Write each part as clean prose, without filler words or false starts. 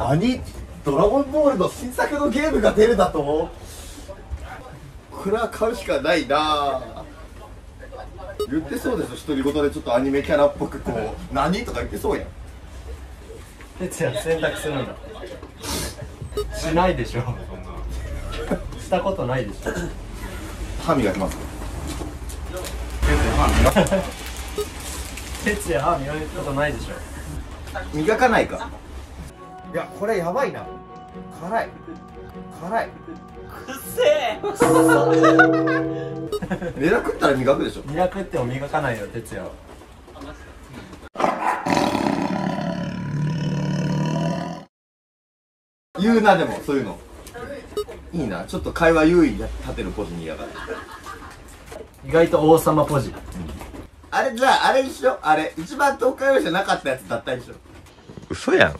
何ドラゴンボールの新作のゲームが出るだと。これは買うしかないな。言ってそうでしょ、独り言でちょっとアニメキャラっぽくこう何とか言ってそうやん。 哲也選択するんだ。しないでしょ。したことないでしょ。 歯磨きます。 哲也歯磨くことないでしょ。 磨かないか。いやこれやばいな。辛い辛い。くせえ。狙食ったら磨くでしょ。 磨くっても磨かないよ哲也は。 言うな。でもそういうのいいな。ちょっと会話優位に立てるポジに嫌がる。 意外と王様ポジ。 あれじゃああれにしよう。あれ一番東海オンエアじゃなかったやつだったりしよう。 嘘やん。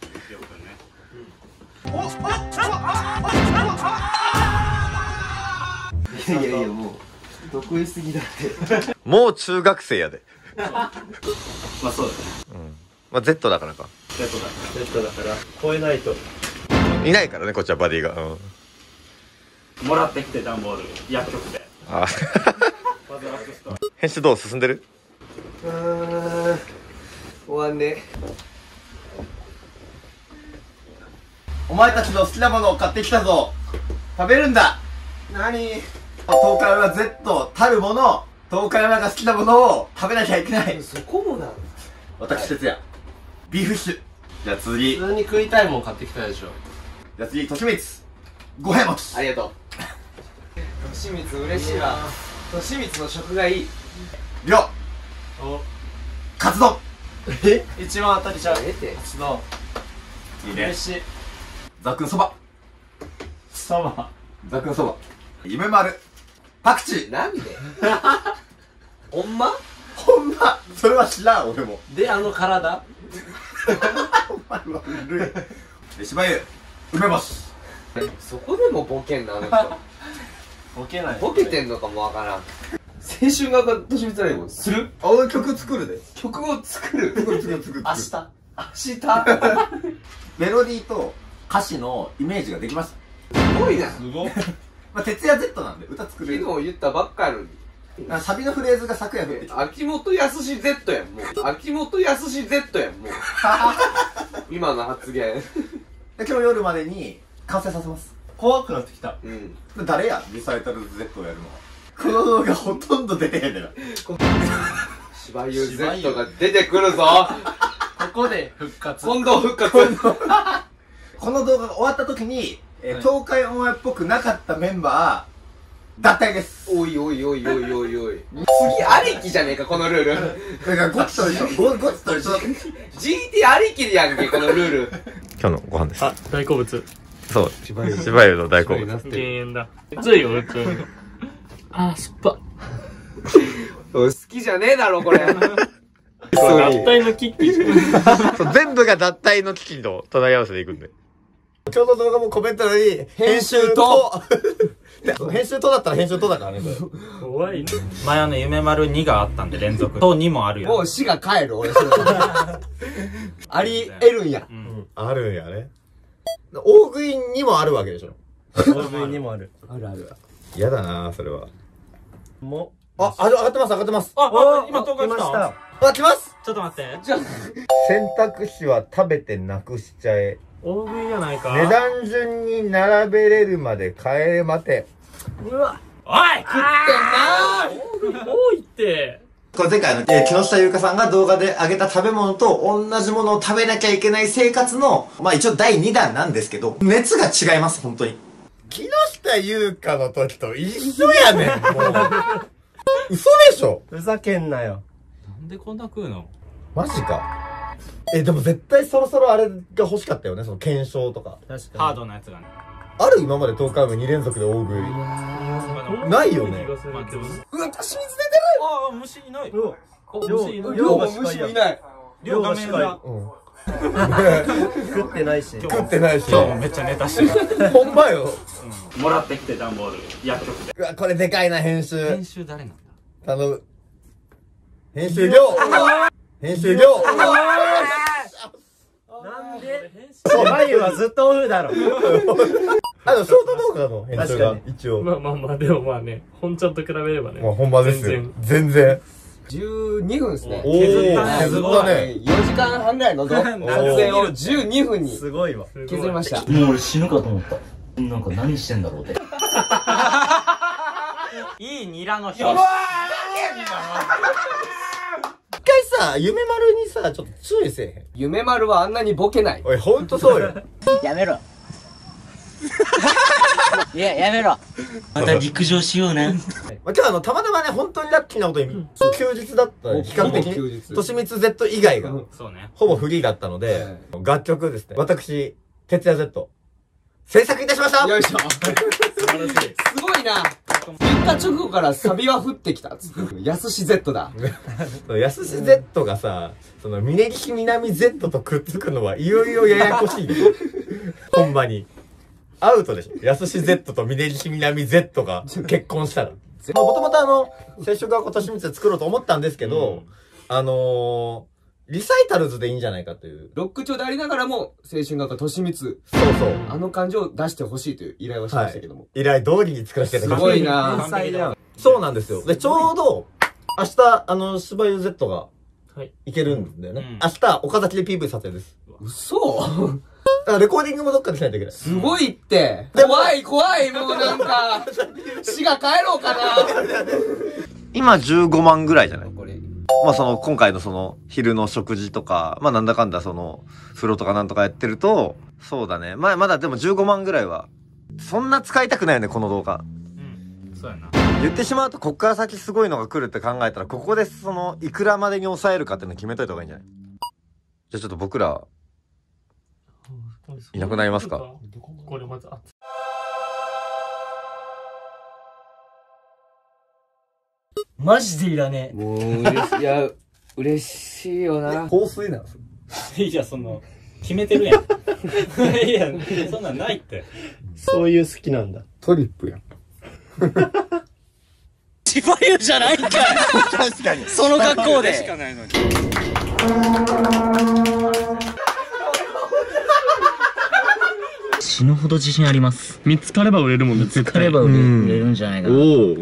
いやいやいや、もう得意すぎだってもう中学生やで。 まあそうだね。 まあ Z だからか。 Z だ。 Z だから超えないと。 いないからねこっちはバディが。 もらってきて段ボール薬局で。 あ編集どう進んでる？ 終わんね。お前たちの好きなものを買ってきたぞ。食べるんだ。何？東海は Z たるもの。東海山が好きなものを食べなきゃいけない。 そこもな。 私哲也ビーフシチュー。じゃあ次。 普通に食いたいもん買ってきたでしょ。 じゃあ次としみつ五平餅。 ありがとう。としみつ嬉しいわ。としみつの食がいい。 りょうカツ丼。 一番当たりちゃう。 カツ丼いいね。 嬉しい。 ざっくんそば。 そば。 ざっくんそば。夢丸パクチー。 なんでほんまほんまそれは知らん俺も。 であの体。 お前は古い。でしばゆ梅干し。 そこでもボケんなあの人。 ボケない。 ボケてんのかもわからん。青春がとしみつライブする？ あ、俺曲作るで。 曲を作る。 作る。 明日。 明日メロディーと歌詞のイメージができましすごいな。 すごい。 た。まあ、徹夜 Z なんで歌作れる。 昨日言ったばっかやのに。 サビのフレーズが昨夜降ってきた。 秋元康 Z やん、もう。秋元康 Z やん、もう。今の発言。 で今日夜までに完成させます。 怖くなってきた。 うん。 誰やリサイタル Z をやるのは。この動画ほとんど出てへんねんな。 芝優 Z が出てくるぞ。 ここで復活。 今度復活。 この動画が終わった時に、東海オンエアっぽくなかったメンバー脱退です。 おいおいおいおいおいおい。次ありきじゃねえか、このルール。 だからゴチと一緒。ゴチと一緒。 GT ありきでやんけ、このルール。 今日のご飯です。 あ、大好物。 そう芝生の大好物。 減塩だ。ついよ、普通に。あー、酸っぱ。 好きじゃねえだろ、これ。 脱退のキッキー。 そう全部が脱退の危機と隣り合わせでいくんで。 今日の動画もコメント欄に編集と編集とだったら編集とだからね。 怖いね。前夢丸2があったんで連続。と2もあるよ。 もう死が帰る、俺。あり得るんや。 あるんやね。大食いにもあるわけでしょ。 大食いにもある。 あるある。 嫌だなそれは。 もあ、上がってます上がってます。 あ、今東海来た。 あ、来ます。 ちょっと待って。 選択肢は食べてなくしちゃえ。 大食いじゃないか。 値段順に並べれるまで帰れまて。 うわ。おい、食ってんなー。多いって。 これ前回の、木下優香さんが動画で上げた食べ物と同じものを食べなきゃいけない生活の、まあ一応第2弾なんですけど、熱が違います、本当に。木下優香の時と一緒やねん、もう。嘘でしょ。 ふざけんなよ。 なんでこんな食うの？ マジか。でも絶対そろそろあれが欲しかったよね、その検証とか。 確かに。 ハードなやつがね。 ある今まで東海部2連続で大食い。ないよね。 うわ、私水出てる。ああ、虫いない。 虫いない。 量も虫もいない。 量が近い。 食ってないし。 食ってないし。 今日もめっちゃネタしてる。 ほんまよ。 もらってきて段ボール薬局で。 うわ、これでかいな、編集。 編集誰なんだ？ 頼む。編集量編集量なんで編集眉はずっとオフだろ。 ショート動画の編集が一応。 まあまあまあ、でもまあね、本ちゃんと比べればね。 まあ本番ですよ。全然。 12分ですね。 おー、削ったね。 4時間半ぐらいの撮影を12分にすごいわ。 削りました。 もう俺死ぬかと思った。なんか何してんだろうって。 いいニラの表。 一回さ、夢丸にさ、ちょっと注意せえへん。 夢丸はあんなにボケない。 おい、ほんとそうよ。 やめろ。いや、やめろ。また陸上しようね。 まあ、今日たまたまね、本当にラッキーなことに、休日だった比較的休日に、としみつ Z 以外が、 そうね。 ほぼフリーだったので、楽曲ですね。私、徹夜 Z、制作いたしました。 よいしょ。すごいな。言った直後からサビは降ってきたっつって。やすし Z だ。 やすし Z がさ、その、峯岸みなみ Z とくっつくのはいよいよややこしいね。ほんまに。アウトでしょ。やすし Z と峯岸みなみ Z が結婚したら。もともと接触が今年3つで作ろうと思ったんですけど、リサイタルズでいいんじゃないかという。 ロック調でありながらも、青春画家としみつ。 そうそう。 あの感じを出してほしいという依頼はしましたけども。 依頼通りに作らせていただきました。 すごいな。 天才だ。 そうなんですよ。で、ちょうど、明日、芝居 Z が、いけるんだよね。明日、岡崎で PV 撮影です。 嘘だからレコーディングもどっかでしないといけない。 すごいって。怖い怖い、もうなんか。死が帰ろうかな。 今15万ぐらいじゃない？ これ。 まあ今回の昼の食事とか、まあなんだかんだ風呂とかなんとかやってると、そうだね。まだでも15万ぐらいは、そんな使いたくないよね、この動画。 そうやな。 言ってしまうと、こっから先すごいのが来るって考えたら、ここでいくらまでに抑えるかっていうのを決めといた方がいいんじゃない？じゃあちょっと僕ら、いなくなりますか？ これまずマジでいらねもう、嬉しいよな。 香水なんですよ。 いや、決めてるやん。いや、そんなんないって。そういう好きなんだ。 トリップやん。 千葉湯じゃないんかい。 確かに。 その格好で。死ぬほど自信あります。 見つかれば売れるもんね、 見つかれば売れるんじゃないかな。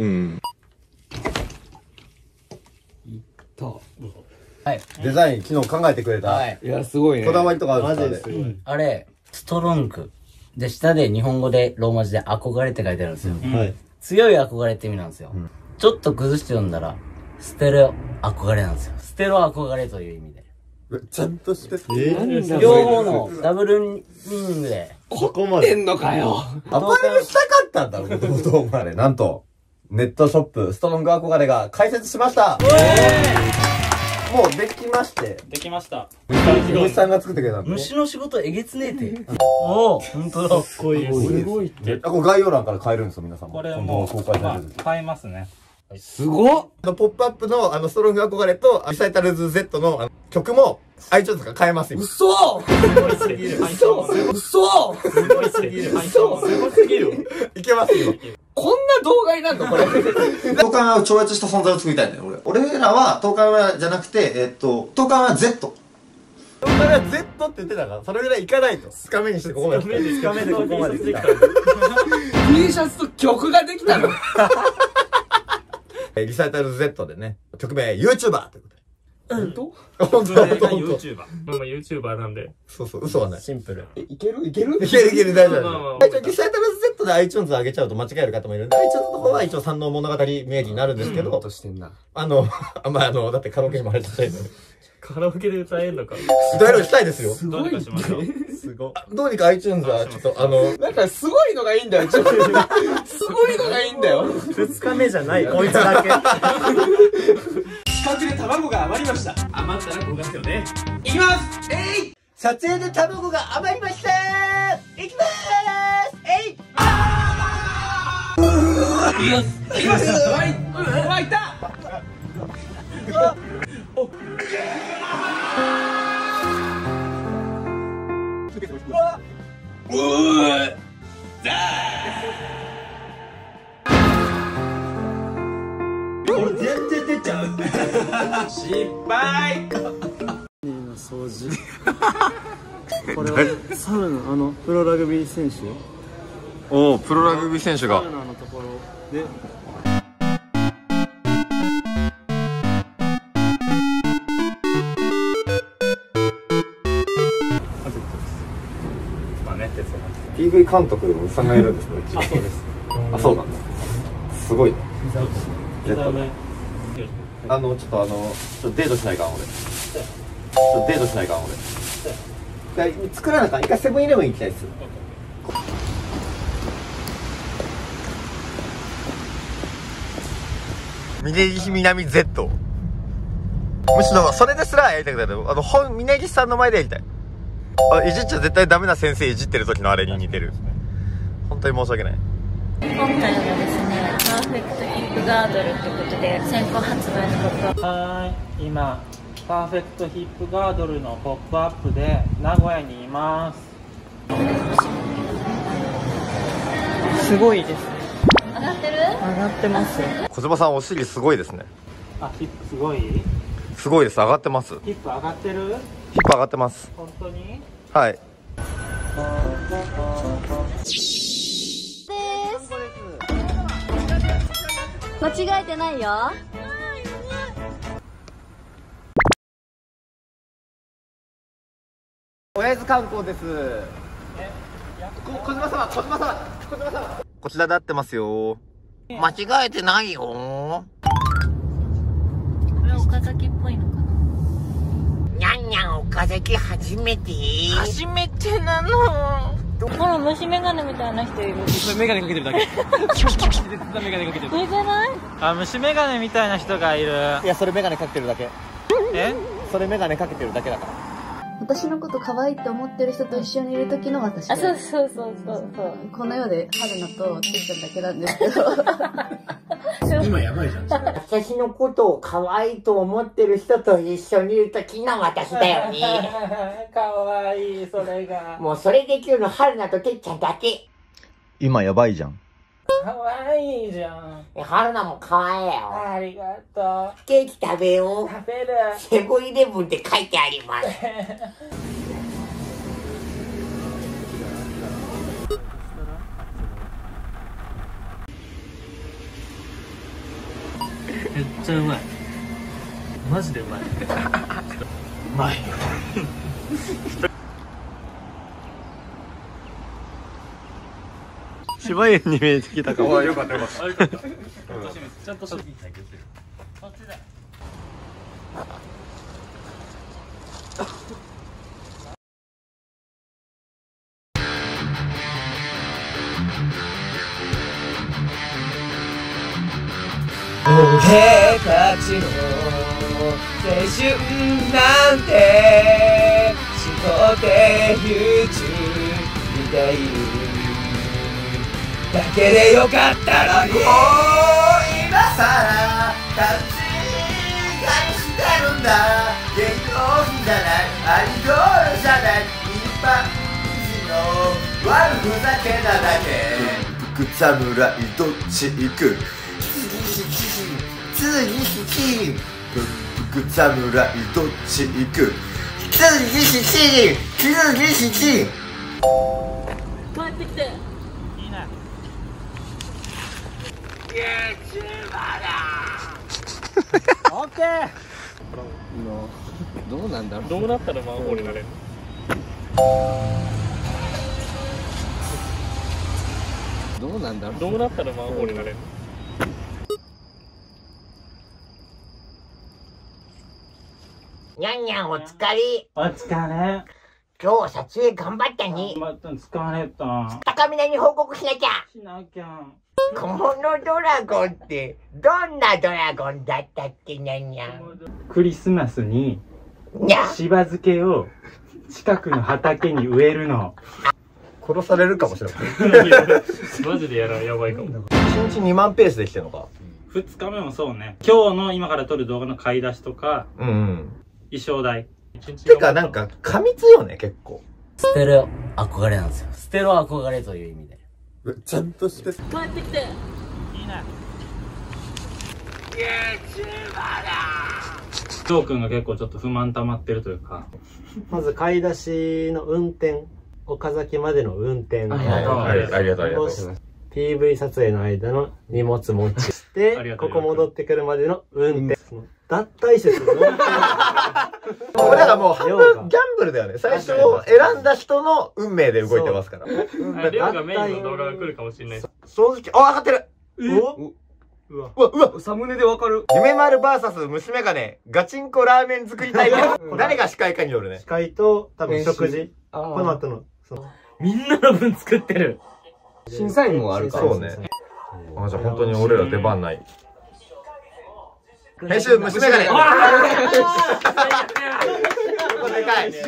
はい。 デザイン昨日考えてくれた。 はい。 いや、すごいね。 こだわりとかあるんですか？ あれ、ストロング。で、下で日本語でローマ字で憧れって書いてあるんですよ。 はい。 強い憧れって意味なんですよ。ちょっと崩して読んだら、ステレオ憧れなんですよ。ステロ憧れという意味で。 ちゃんとして両方のダブルミーニングで。 ここまで。 てんのかよ。 アパレルしたかったんだろ、もともとお前。なんと、ネットショップ、ストロング憧れが開設しました。もうできまして。 できました。 虫さんが作ってくれたんで。 虫の仕事えげつねえて。おお、ほんとだ。かっこいい。すごいって。 これ概要欄から買えるんですよ、皆さんも。 これも公開される。 買えますね。 すごっ。 ポップアップのストロング憧れと、リサイタルズ Z の曲も、iTunes から買えますよ。 嘘すごいすぎる。 嘘嘘すごいすぎる。すごすぎる。 いけますよ。 こんな動画になるのこれ。 東海村を超越した存在を作りたいんだよ、俺。俺らは東海村じゃなくて、東海村 Z。東海村 Z って言ってたから、それぐらいいかないと。2日目にしてここまで。2日目でここまで来た。 T シャツと曲ができたの。 リサイタル Z でね、曲名 YouTuber ってことで。 本当？ 本当本当。 YouTuber。まあYouTuber なんで。 そうそう、嘘はない。 シンプル。 いけるいけるいけるいける、大丈まあまあまあ夫。リサイタル Z で iTunes 上げちゃうと間違える方もいるんで、iTunes の方は一応三能物語名義になるんですけど、 としてんな。 だってカラオケにも入ってたいので。 カラオケで歌えんのか。 どうやろうしたいですよ。 どうにかしましょう。 すごい。どうにか iTunes はちょっとなんかすごいのがいいんだよ。すごいのがいいんだよ。 2日目じゃない、こいつだけ。 企画で卵が余りました。 余ったらこうですよね。 いきますえい撮影で卵が余りましたー。いきまーすえいいきますうわ、いたこれ全然出ちゃう。 失敗掃除。 これはサウナ、プロラグビー選手。 おお、プロラグビー選手がサウナのところで。 PV 監督でもおじさんがいるんですね。あ、そうです。あ、そうなんだ。すごいね。ちょっとデートしないかん俺。デートしないかん俺。作らなあかん。一回セブンイレブン行きたいです。峯岸みなみ Z。むしろそれですらやりたくない。峯岸さんの前でやりたい。いじっちゃ絶対ダメな先生いじってる時のあれに似てる。本当に申し訳ない。 今回はですね、パーフェクトヒップガードルってことで先行発売のこと。 はい、今パーフェクトヒップガードルのポップアップで名古屋にいます。 すごいですね。 上がってる？ 上がってますよ。 小島さんお尻すごいですね。 あ、ヒップすごい？ すごいです。上がってます。 ヒップ上がってる？ ヒップ上がってます。 本当に？ はい。 間違えてないよ。 親父観光です。小島様。こちらで合ってますよ。間違えてないよ。 これ岡崎っぽいのかな。 にゃんにゃん岡崎初めてなの。 ほら虫眼鏡みたいな人いる。 メガネかけてるだけ。メガネかけてる。 見てない？ あ、虫眼鏡みたいな人がいる。 いや、それメガネかけてるだけ。 え？ それメガネかけてるだけだから。 私のこと可愛いって思ってる人と一緒にいる時の私。 あ、そう。 この世で春菜とてっちゃんだけなんですけど。 今やばいじゃん。 私のことを可愛いと思ってる人と一緒にいる時の私だよね。 かわいい、それが。 もうそれできるの春菜とてっちゃんだけ。 今やばいじゃん。 かわいいじゃん。 春菜も可愛いよ。 ありがとう。 ケーキ食べよう。 食べる。 セブンイレブンって書いてあります。 めっちゃうまい。マジでうまい。うまいよ。 芝居に見えてきたかも。よかった。 ちゃんとしこっちだ。 俺たちの青春なんて思考で YouTube 見ているだけでよかったのに。もう今さら勘違いしてるんだ。結婚じゃないアイドルじゃない一般人の悪ふざけなだけ。 草むらいどっち行く？ ついに草むらいどっち行く？ 帰ってきて。 いいね。オッケー。 どうなんだろう。 どうなったら魔法になれる？ どうなんだろう。 どうなったら魔法になれる？ にゃんにゃんお疲れ。 お疲れ。 今日は撮影頑張ったね。 疲れた。 高見菜に報告しなきゃ。 しなきゃ。 このドラゴンってどんなドラゴンだったっけにゃんにゃん。 クリスマスににゃんしば漬けを近くの畑に植えるの。 殺されるかもしれない。 マジでやらやばいかも。 1日2万ペースできてるのか。 2日目もそうね。今日の今から撮る動画の買い出しとか、 衣装代。 てかなんか過密よね、結構。 ステレオ憧れなんですよ。ステレオ憧れという意味で。 ちゃんとして。 帰ってきて。 いいね。 YouTuber だ。 翔くんが結構ちょっと不満溜まってるというか。 まず買い出しの運転、岡崎までの運転。 ありがとう、ありがとう。 PV 撮影の間の荷物持ちして、ここ戻ってくるまでの運転。脱退説の。 俺らもう半分ギャンブルだよね。最初選んだ人の運命で動いてますから。 レオがメインの動画が来るかもしれない。 正直、あ、上がってる。 うわ、 うわ、サムネでわかる。 夢丸 VS 娘がね、ガチンコラーメン作りたい。誰が司会かによるね。 司会と多分食事。この後の。 みんなの分作ってる。 審査員もあるから。 そうね。あ、じゃあ本当に俺ら出番ない。編集、娘がね。ここでかい。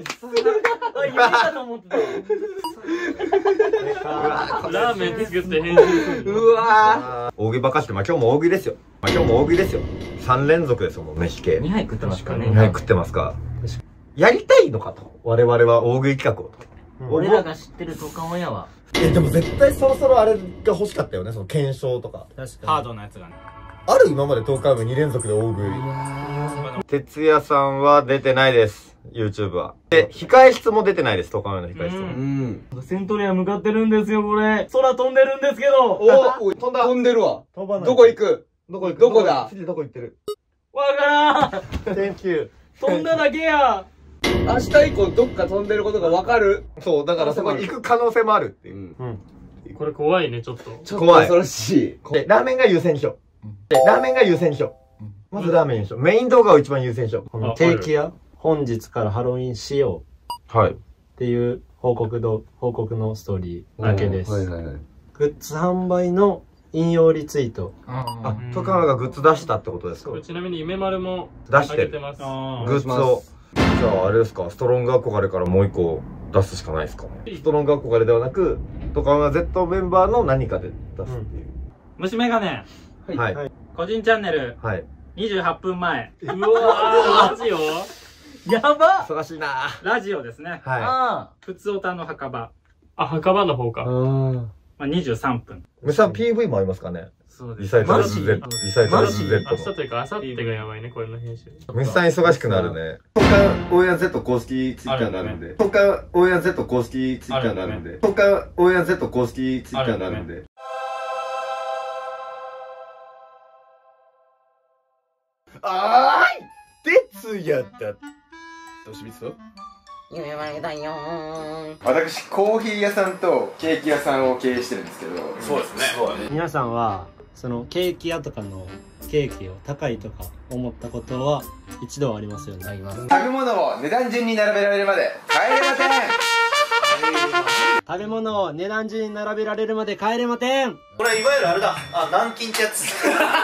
ラーメン作って編集する。 うわ大食いばかして、まあ今日も大食いですよ。3連続ですよ、もうね、引け。 2杯食ってますかね。 2杯食ってますか。やりたいのかと。我々は大食い企画をと。 俺らが知ってるトカオヤは。 でも絶対そろそろあれが欲しかったよね、その検証とか。 ハードなやつがね。 ある今まで東海部2連続で大食い。哲也さんは出てないです。YouTube は。で、控え室も出てないです、東海部の控え室も。 セントレア向かってるんですよ、これ。空飛んでるんですけど。 お、飛んだ。飛んでるわ。どこ行く？どこだ？ 次どこ行ってる？ わからん。 Thank you。 飛んだだけや。 明日以降どっか飛んでることがわかる。 そう、だからそこに行く可能性もあるっていう。 これ怖いね、ちょっと。 ちょっと恐ろしい。 ラーメンが優先にしよう。ラーメンが優先にしよう。まずラーメンにしよう。メイン動画を一番優先にしよう。 このケーキ屋、本日からハロウィンしよう。はい。 っていう報告のストーリーだけです。 はいはいはい。 グッズ販売の引用リツイート。 あ、トカワがグッズ出したってことですか？ ちなみに夢丸も出してる。グッズを。じゃああれですか、ストロング憧れからもう一個出すしかないですかね。ストロング憧れではなく、トカワ Z メンバーの何かで出すっていう。 虫眼鏡。 はい。 個人チャンネル。 はい。 28分前。うわー、ラジオやば忙しいな。 ラジオですね。 はい。ふつおたの墓場。あ、墓場の方か。まあ23分。 むさん PV もありますかね。 そうです。 リサイタル Z。リサイタル Z の。 明日というか、明後日がやばいね、これの編集。 むさん忙しくなるね。東海オンエア Z 公式ツイッターがあるんで。東海オンエア Z 公式ツイッターがあるんで。東海オンエア Z 公式ツイッターがあるんで。あーい哲也だ。どうしみつ夢丸だよー。 私、コーヒー屋さんとケーキ屋さんを経営してるんですけど。 そうですね。 皆さんは、そのケーキ屋とかのケーキを高いとか思ったことは一度はありますよね。あります。 食べ物を値段順に並べられるまで帰れません。 食べ物を値段順に並べられるまで帰れません。 これいわゆるあれだ。あ、南京ってやつ。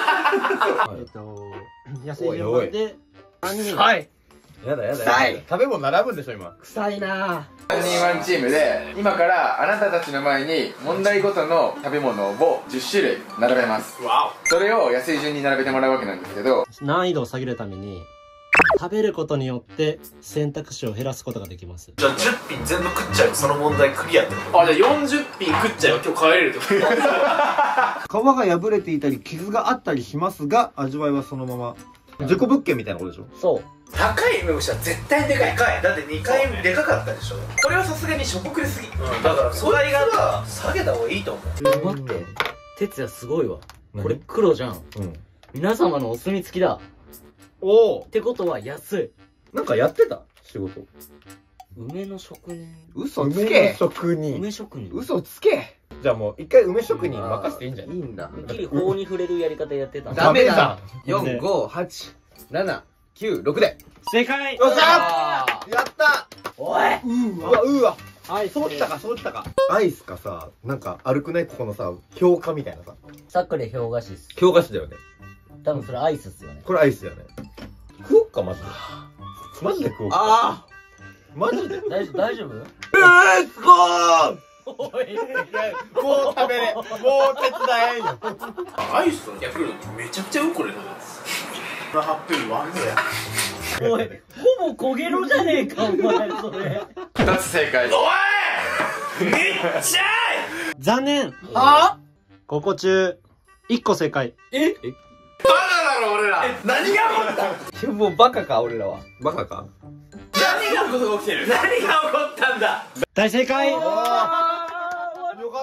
安い順番で3人。 はい。 やだやだ。 臭い。 食べ物並ぶんでしょ今。 臭いなぁ。 3人ワンチームで、今からあなたたちの前に問題ごとの食べ物を10種類並べます。それを安い順に並べてもらうわけなんですけど、 難易度を下げるために食べることによって選択肢を減らすことができます。 じゃあ10品全部食っちゃうとその問題クリアってこと？ あ、じゃあ40品食っちゃうよ。今日帰れるってこと？ 皮が破れていたり傷があったりしますが、味わいはそのまま。事故物件みたいなことでしょ？ そう。 高い梅干しは絶対でかい。だって2回でかかったでしょ。これはさすがにしょぼくれすぎ。だから素材が下げた方がいいと思う。 待って。哲也すごいわ。これ黒じゃん。皆様のお墨付きだ。 おお。 ってことは安い。 なんかやってた仕事。 梅の職人。 嘘つけ。職人。 梅職人。 嘘つけ。じゃあもう一回梅職人任せていいんじゃない？ いいんだ。 てっきり法に触れるやり方やってた。 ダメだ。4、5、8、7、9、6で。 正解。 よっしゃー。やった。 おい。 うわ。そうきたか。アイスかさ、なんか歩くね、ここのさ、氷菓みたいなさ。 サクレ氷菓子っす。 氷菓子だよね。 多分それアイスっすよね。 これアイスだよね。食おっか、マジで。マジで食おうか。ああ。マジで大丈夫？ すごー。 おい。 もう食べれ。もう手伝えんよ。 アイスとヤクルトめちゃくちゃうんこれだ。ハッピーワンや。 おい、ほぼ焦げろじゃねえか、お前それ。 2つ正解。 おいめっちゃ残念。 はぁ？ ここ中1個正解。 バカだろ俺ら。 何が起こったもうバカか俺らは。 バカか。 何がことが起きてる。 何が起こったんだ。 大正解。 よかった。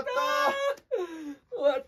終わった。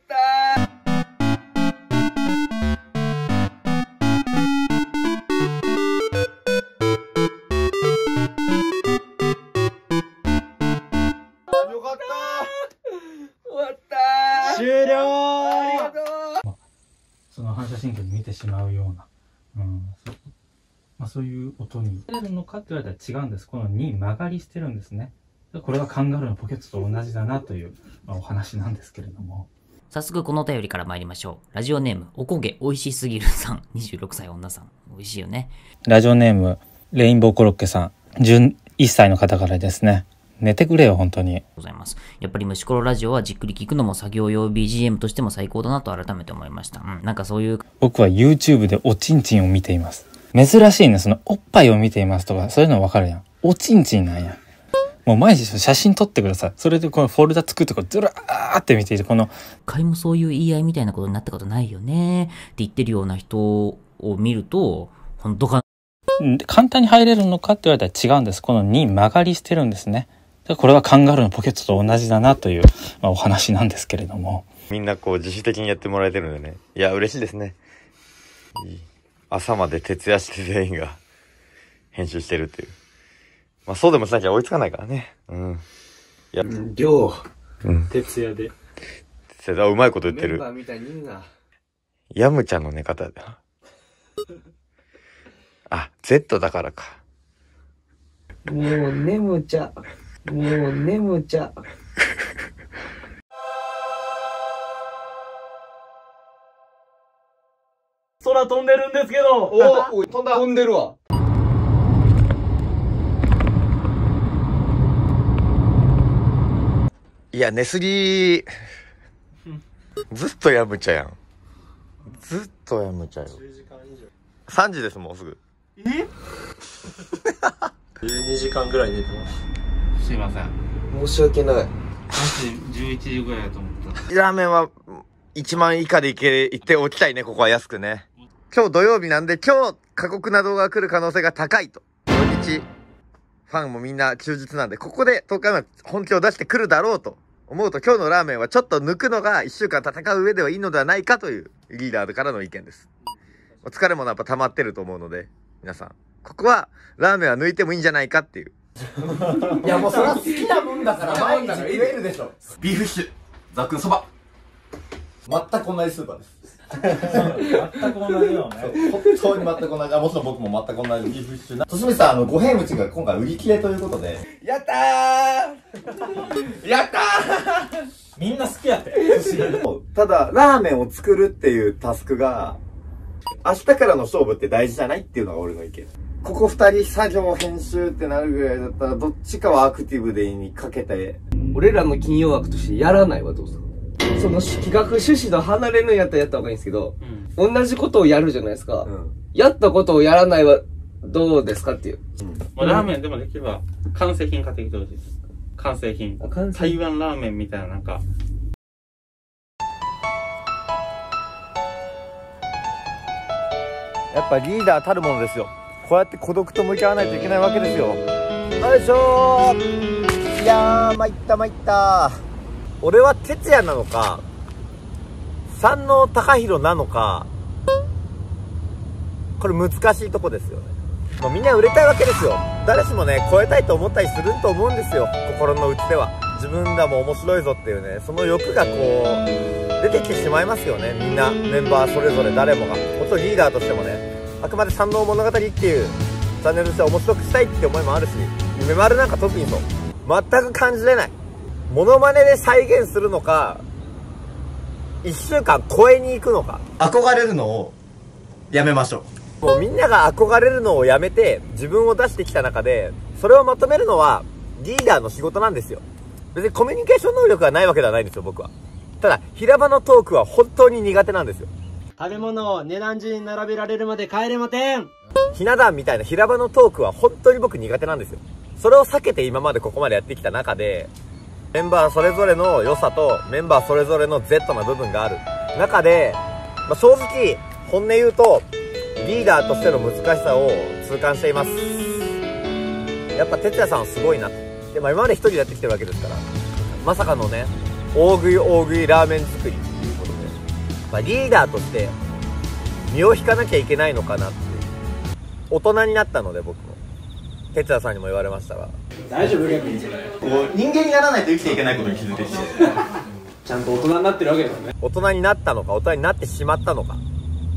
終了。ありがとう。その反射神経に見てしまうような、そういう音になるのかって言われたら違うんです。この2曲がりしてるんですね。これはカンガルーのポケットと同じだなという、お話なんですけれども。 早速このお便りから参りましょう。ラジオネーム、おこげおいしすぎるさん。26歳女さん。美味しいよね。 ラジオネーム、レインボーコロッケさん。11歳の方からですね。寝てくれよ、本当に。 ございます。やっぱり虫コロラジオはじっくり聞くのも作業用 BGM としても最高だなと改めて思いました。なんかそういう。 僕は YouTube でおちんちんを見ています。珍しいね。そのおっぱいを見ていますとか、そういうの分かるやん。おちんちんなんや。もう毎日写真撮ってください。それでこのフォルダ作ってこうずらーって見ていて、この。 一回もそういう言い合いみたいなことになったことないよね。って言ってるような人を見ると、本当か。 簡単に入れるのかって言われたら違うんです。この2曲がりしてるんですね。これはカンガルーのポケットと同じだなという、お話なんですけれども。 みんなこう自主的にやってもらえてるんでね。いや、嬉しいですね。朝まで徹夜して全員が編集してるっていう。まあそうでもしなきゃ追いつかないからね。いや、 量。 徹夜で。 徹夜、うまいこと言ってる。 メンバーみたいに言うな。 ヤムちゃんの寝方だ。あ、Z だからか。 もう眠ちゃ。もう眠ちゃ。 空飛んでるんですけど。 おい、飛んだ。飛んでるわ。 いや、寝すぎ。ずっとヤムちゃやん。ずっとヤムちゃよ。3時です、もうすぐ。 12時間ぐらい寝てます。 すいません。 申し訳ない。 マジ11時ぐらいだと思った。 ラーメンは1万以下で行っておきたいね、ここは安くね。今日土曜日なんで、今日過酷な動画が来る可能性が高いと。土日、ファンもみんな休日なんで、ここで東海は本気を出してくるだろうと思うと、今日のラーメンはちょっと抜くのが1週間戦う上ではいいのではないかというリーダーからの意見です。お疲れもやっぱ溜まってると思うので、皆さん、ここはラーメンは抜いてもいいんじゃないかっていう。 いやもうそれは好きなもんだから毎日食えるでしょ。ビーフシチュー、ザックンそば。全く同じスーパーです。 全く同じよね。 本当に全く同じ。もちろん僕も全く同じビーフシチュー。としみさん、五平餅が今回売り切れということで。 やったーやったーみんな好きやって。 ただ、ラーメンを作るっていうタスクが、明日からの勝負って大事じゃないっていうのが俺の意見。ここ二人作業編集ってなるぐらいだったら、どっちかはアクティブでにかけて。 俺らの金曜枠としてやらないはどうする？その企画趣旨と離れるんやったらやった方がいいんですけど、同じことをやるじゃないですか。やったことをやらないはどうですかっていう。 ラーメンでもできれば完成品買ってきてほしいです。完成品。台湾ラーメンみたいななんか。 やっぱリーダーたるものですよ。こうやって孤独と向き合わないといけないわけですよ。よいしょー。いやー、参った参った。俺は哲也なのか、山王貴弘なのか、これ難しいとこですよね。もうみんな売れたいわけですよ。誰しもね、超えたいと思ったりすると思うんですよ。心の内では。自分らも面白いぞっていうね、その欲がこう、出てきてしまいますよね。みんな、メンバーそれぞれ誰もが。もちろんリーダーとしてもね、あくまで山王物語っていうチャンネルとして面白くしたいって思いもあるし、夢丸なんか特にそう。全く感じれない。モノマネで再現するのか、1週間超えに行くのか。 憧れるのをやめましょう。 もうみんなが憧れるのをやめて自分を出してきた中で、それをまとめるのはリーダーの仕事なんですよ。別にコミュニケーション能力がないわけではないんですよ、僕は。ただ、平場のトークは本当に苦手なんですよ。 食べ物を値段順に並べられるまで帰れません。 ひな壇みたいな平場のトークは本当に僕苦手なんですよ。それを避けて今までここまでやってきた中で、メンバーそれぞれの良さとメンバーそれぞれの Z な部分がある中で、正直本音言うと、リーダーとしての難しさを痛感しています。やっぱ哲也さんはすごいな。でも今まで一人でやってきてるわけですから、まさかのね、大食いラーメン作りっていうことで、リーダーとして身を引かなきゃいけないのかなって。大人になったので僕も。哲也さんにも言われましたが。 大丈夫？逆に。 人間にならないと生きていけないことに気づいてきて。 ちゃんと大人になってるわけだよね。 大人になったのか、大人になってしまったのか。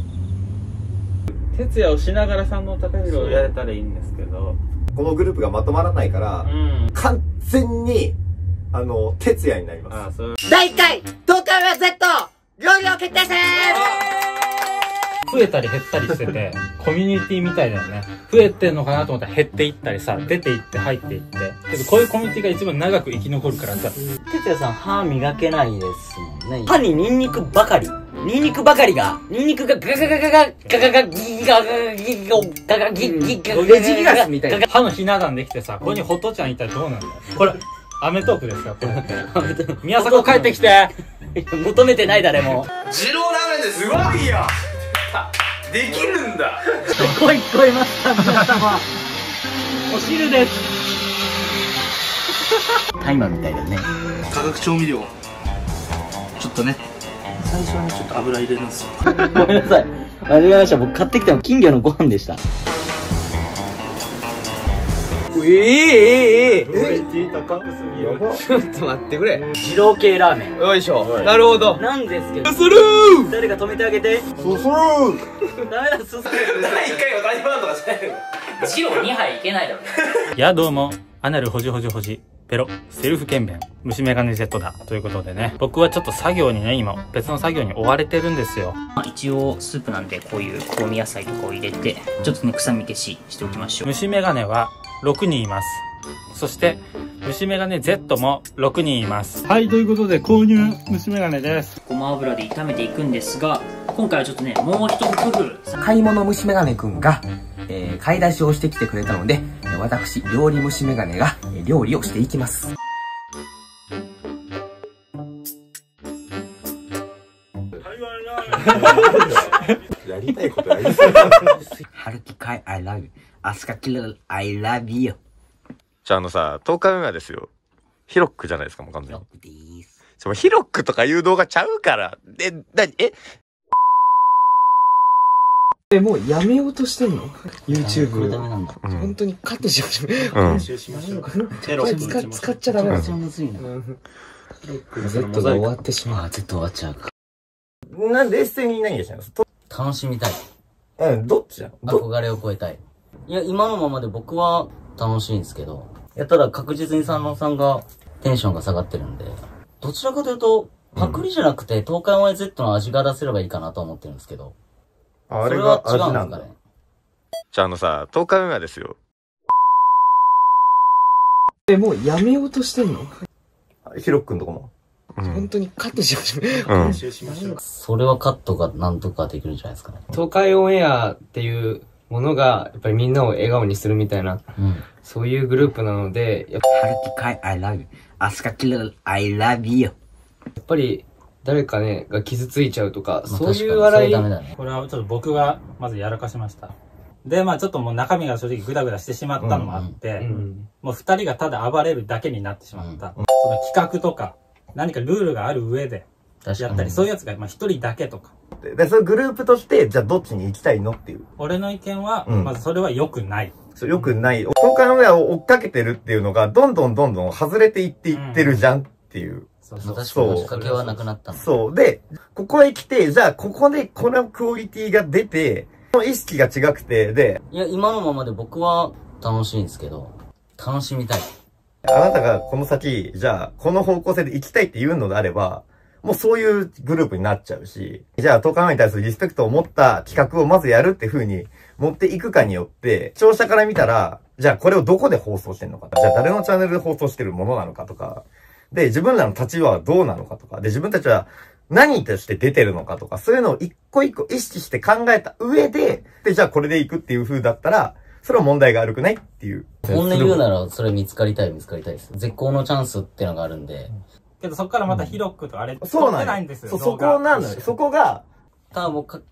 徹夜をしながら三能高弘をやれたらいいんですけど、 このグループがまとまらないから、完全に、哲也になります。 第1回、東海オンエア Z、料理王決定戦増えたり減ったりしてて、コミュニティみたいだよね。増えてんのかなと思ったら減っていったりさ、出ていって入っていって。けどこういうコミュニティが一番長く生き残るからさ。 哲也さん歯磨けないですもんね。歯にニンニクばかり。ニンニクばかりが、ニンニクがガガガガガガガガガギガガギガガギギガガレジギガスみたいな。歯のひな壇できてさ、ここにホトちゃんいたらどうなんだよ。これ、アメトークですかこれって。宮迫帰ってきて求めてない誰も。 二郎ラーメンですごいよ。できるんだ。 声聞こえました皆様。お汁です。 タイマーみたいだね。 化学調味料ちょっとね、最初はねちょっと油入れるんですよ。 ごめんなさい、間違えました。僕買ってきたの金魚のご飯でした。 クオリティ高すぎる。ちょっと待ってくれ。 二郎系ラーメン。 よいしょ。なるほど。 なんですけど。 するー。 誰か止めてあげて。 すするー。 ダメだ、すする。 第1回は大ファンとかしないの。 二郎2杯いけないだろ。 いや、どうも。アナルほじほじほじ。ペロ。セルフ検便。虫眼鏡 Z だ。ということでね。僕はちょっと作業にね、今、別の作業に追われてるんですよ。 一応、スープなんで、こういう香味野菜とかを入れて、ちょっとね、臭み消ししておきましょう。 虫眼鏡は6人います。そして、虫眼鏡 Z も6人います。はい、ということで購入虫眼鏡です。 ごま油で炒めていくんですが、今回はちょっとね、もう一工夫。 買い物虫眼鏡くんが、買い出しをしてきてくれたので、私、料理虫眼鏡が、料理をしていきます。 やりたいことやりすぎ。 春樹海 I love you。アスカキル I love you。 じゃあさ、10日目はですよ。ヒロックじゃないですか、もう完全に。ヒロックとかいう動画ちゃうから。 もうやめようとしてんの ?YouTube。 これダメなんだ。 本当にカットしましょう。 編集しましょう。 これ使っちゃダメなんですよ。 むずいな。 Z が終わってしまう。 Z 終わっちゃうか。 なんで冷静に何がしたいの？ 楽しみたい。 うん、どっちじゃん。 憧れを超えたい。いや、今のままで僕は楽しいんですけど、いや、ただ確実に三郎さんがテンションが下がってるんで、どちらかというと、パクリじゃなくて、東海オンエア Z の味が出せればいいかなと思ってるんですけど、 あれが味なんだ。 じゃあさ、10日目はですよ。 もうやめようとしてんのヒロックんとこも。 本当にカットしましょう。 編集しましょう。それはカットがなんとかできるんじゃないですかね。 東海オンエアっていうものが、やっぱりみんなを笑顔にするみたいな、そういうグループなので、春樹海 I love you。アスカキル I love you。やっぱり、誰かね、が傷ついちゃうとか、そういう笑い。 これはちょっと僕がまずやらかしました。で、まあちょっともう中身が正直グダグダしてしまったのもあって、もう二人がただ暴れるだけになってしまった。その企画とか、何かルールがある上でやったり、そういうやつがまあ一人だけとか。 で、そのグループとして、じゃあどっちに行きたいのっていう。 俺の意見は、まずそれは良くない。 良くない。東海オンエアを追っかけてるっていうのが、どんどん外れていっていってるじゃんっていう。 確かにきっかけはなくなったの。 そう。で、ここへ来て、じゃあここでこのクオリティが出て、この意識が違くて、で。 いや、今のままで僕は楽しいんですけど、楽しみたい。 あなたがこの先、じゃあこの方向性で行きたいっていうのであれば、もうそういうグループになっちゃうし、じゃあ東海オンエアに対するリスペクトを持った企画をまずやるって風に持っていくかによって、視聴者から見たら、じゃあこれをどこで放送してんのか、じゃあ誰のチャンネルで放送してるものなのかとか、で、自分らの立場はどうなのかとか、で、自分たちは何として出てるのかとか、そういうのを一個一個意識して考えた上で、で、じゃあこれで行くっていう風だったら、それは問題が悪くないっていう。 本音言うなら、それ見つかりたいです。絶好のチャンスっていうのがあるんで。 けどそっからまたヒロックとあれ、 そうなんですよ。そこなのよ。そこが、 ただもう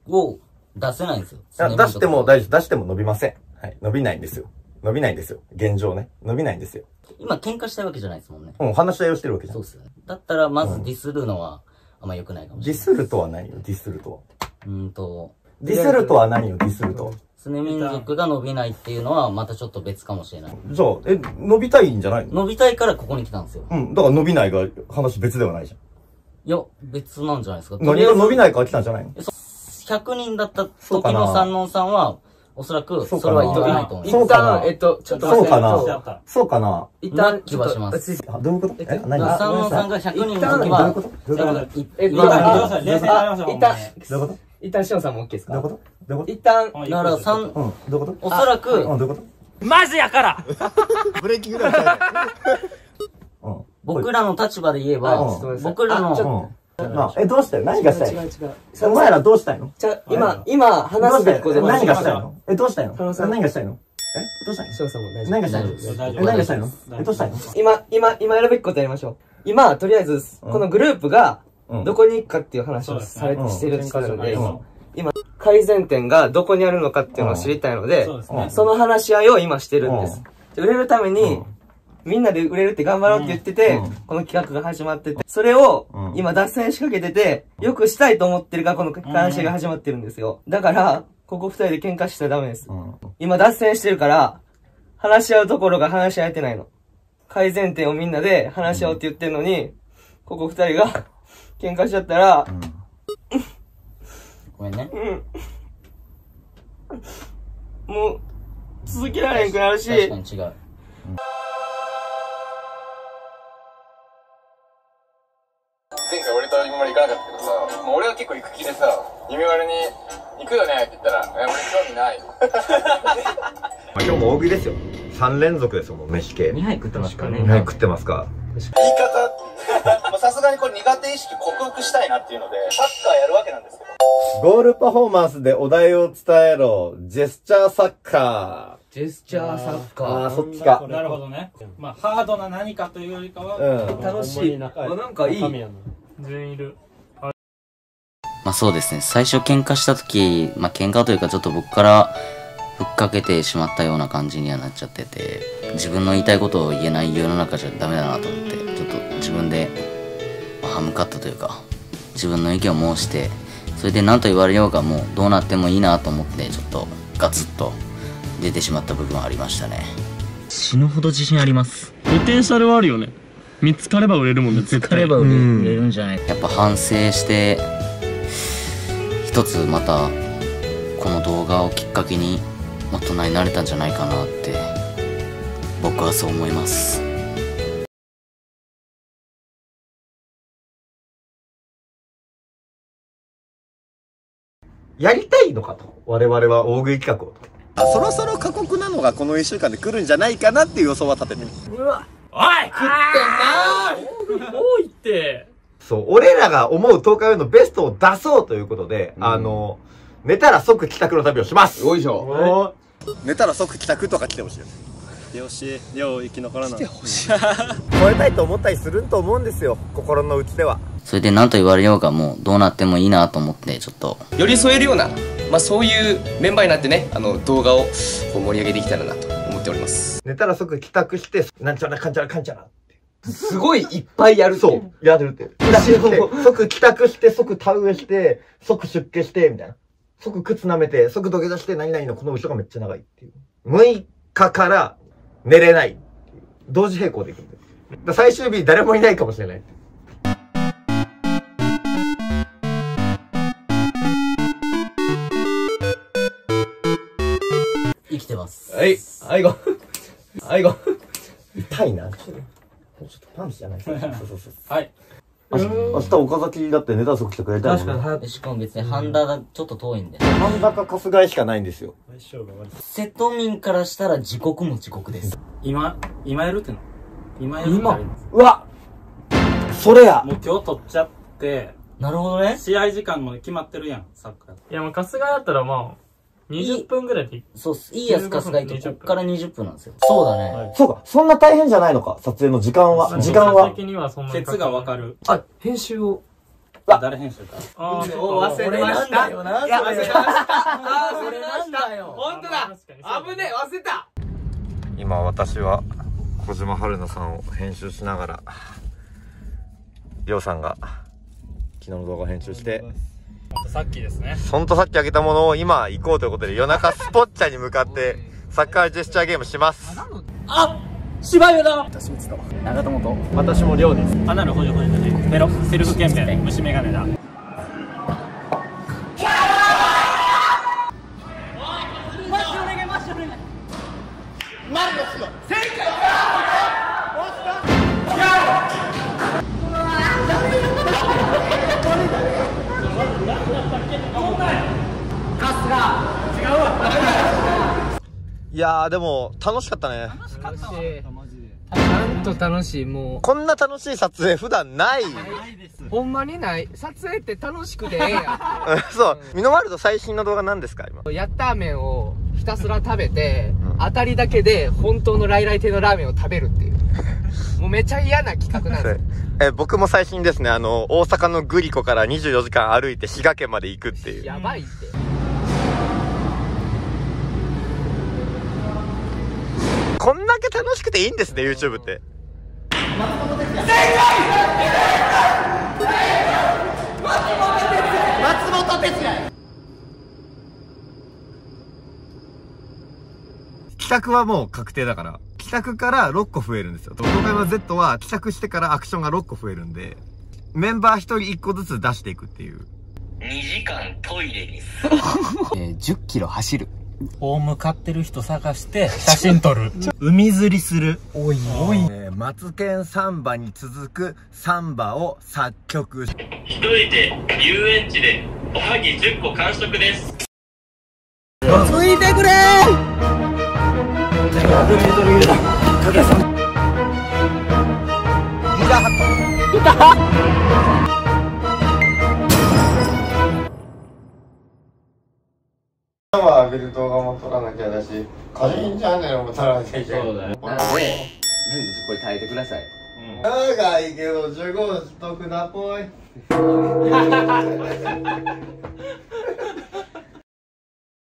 を出せないんですよ。 出しても大丈夫。出しても伸びません。はい。伸びないんですよ。伸びないんですよ。現状ね。伸びないんですよ。 今喧嘩したいわけじゃないですもんね。 うん、話し合いをしてるわけじゃん。 そうっすよね。だったら、まずディスるのは、あんま良くないかもしれない。 ディスるとは何よ、ディスるとは。 ディスるとは何よ、ディスるとは。 スネ民族が伸びないっていうのは、またちょっと別かもしれない。 じゃあ、伸びたいんじゃないの？ 伸びたいからここに来たんですよ。 うん、だから伸びないが話別ではないじゃん。 いや、別なんじゃないですか。 何が伸びないから来たんじゃないの ？100人だった時の三能さんは、おそらく、それは言ってないと思う。 一旦、ちょっとそうかな。そうかな。 一旦、 気はします。 どういうこと三能さんが100人の時は、 どういうことどういうこと一旦、シオンさんも OK ですか？ どういうことどういうこと一旦、 だからどういうことおそらく、 どういうことマジやからブレーキぐらいちゃう僕らの立場で言えば、僕らの、 どうしたいの？何がしたいの？お前らどうしたいの？ 今、話すべきことで何がしたいの？どうしたいの？何がしたいの？どうしたいの？ シオンさんも大丈夫。 何がしたいの？何がしたいの？どうしたいの？ 今やるべきことやりましょう。今、とりあえず、このグループが、どこに行くかっていう話をしてるので、今、改善点がどこにあるのかっていうのを知りたいので、その話し合いを今してるんです。売れるために、みんなで売れるって頑張ろうって言ってて、この企画が始まってて、それを今脱線しかけてて、よくしたいと思ってるからこの話が始まってるんですよ。だから、ここ二人で喧嘩したらダメです。今脱線してるから、話し合うところが話し合えてないの。改善点をみんなで話し合おうって言ってるのに、ここ二人が喧嘩しちゃったら、 ごめんね。 もう、続けられんくなるし。 確かに違う。 前回俺と今まで行かなかったけどさ、もう俺は結構行く気でさ、夢丸に行くよねって言ったら、俺興味ない。 今日も大食いですよ。3連続ですよ、もう飯系。 2杯食ってますかね。 2杯食ってますか。 言い方、さすがにこれ苦手意識克服したいなっていうので、サッカーやるわけなんですけど。 ゴールパフォーマンスでお題を伝えろ。ジェスチャーサッカー。 ジェスチャーサッカー。 ああ、そっちか。 なるほどね。まあ、ハードな何かというよりかは、 楽しい。なんかいい。 全員いる。 まあそうですね。最初喧嘩した時、まあ喧嘩というかちょっと僕からふっかけてしまったような感じにはなっちゃってて、自分の言いたいことを言えない世の中じゃダメだなと思って、ちょっと自分で、歯向かったというか、自分の意見を申して、それで何と言われようがもうどうなってもいいなと思って、ちょっとガツッと出てしまった部分はありましたね。死ぬほど自信あります。 ポテンシャルはあるよね。見つかれば売れるもんね、絶対。 見つかれば売れるんじゃない。やっぱ反省して、一つまたこの動画をきっかけに大人になれたんじゃないかなって僕はそう思います。 やりたいのかと。我々は大食い企画をと。そろそろ過酷なのがこの1週間で来るんじゃないかなっていう予想は立ててる。 うわ、おい食ってんなー多いって。 そう、俺らが思う東海オンのベストを出そうということで、寝たら即帰宅の旅をします。 よいしょ。 寝たら即帰宅とか来てほしいよ。 来てほしい。よう生き残らない。来てほしい。 超えたいと思ったりすると思うんですよ、心の内では。 それで何と言われようがもうどうなってもいいなと思って、ちょっと寄り添えるような、そういうメンバーになってね、動画をこう盛り上げていきたいなと思っております。 寝たら即帰宅して、なんちゃらかんちゃらかんちゃらって。 すごいいっぱいやるって。 そう、やるって。即帰宅して、即田植えして、即出家して、みたいな。即靴舐めて、即土下座して、何々のこの後ろがめっちゃ長いっていう。6日から寝れないっていう。同時並行でいくんで。最終日誰もいないかもしれないって。 生きてます。 はい、はいご。はいご。 痛いな。ちょっとパンチじゃないですか。そう。 はい。 明日岡崎だって寝たら即来てくれたい。 確かに早く。しかも別に半田がちょっと遠いんで。 半田か春日井しかないんですよ。 瀬戸民からしたら地獄も地獄です。 今やるっての今やるってうわそれやもう今日取っちゃって。 なるほどね。 試合時間も決まってるやん、サッカー。 いやもう春日井だったら20分ぐらいでいい。 そうっす。いいやつ春日井とこっから20分なんですよ。そうだね。 そうか、そんな大変じゃないのか、撮影の時間は。時間は。 ケツがわかる。 編集を誰編集か。 忘れました。いや、忘れました。忘れましたよ。本当だ。危ねえ、忘れた。 今私は小島春菜さんを編集しながら、りょうさんが昨日の動画を編集して、 さっきですね。 ほんとさっきあげたものを今行こうということで、夜中スポッチャに向かってサッカージェスチャーゲームします。 あ、柴湯だ。私も長友と。 私もりょうです。花の補助補助でペロセルフ剣弁虫眼鏡だ。 いやーでも楽しかったね。 楽しかったわ。ちゃんと楽しい。もうこんな楽しい撮影普段ない。 ほんまにない。撮影って楽しくてええやん。 そう、ミノワールド最新の動画何ですか今。 ヤッター麺をひたすら食べて、当たりだけで本当の来来亭のラーメンを食べるっていう。もうめちゃ嫌な企画なんですよ。 僕も最新ですね。大阪のグリコから24時間歩いて滋賀県まで行くっていう。 やばいって。 こんだけ楽しくていいんですね、YouTube って。 松本哲也。 企画はもう確定だから。企画から6個増えるんですよ。東海山 Z は企画してからアクションが6個増えるんで、メンバー1人1個ずつ出していくっていう。 2時間トイレにす 10キロ走る。 大向かってる人探して写真撮る。海釣りする。 おいおい。マツケンサンバに続くサンバを作曲。 一人で遊園地でおはぎ10個完食です。 ついてくれ浴びる動画も撮らなきゃだし、個人チャンネルも撮らなきゃいけない。そうだよ。なんでこれ耐えてください。 長いけど15分得だぽい。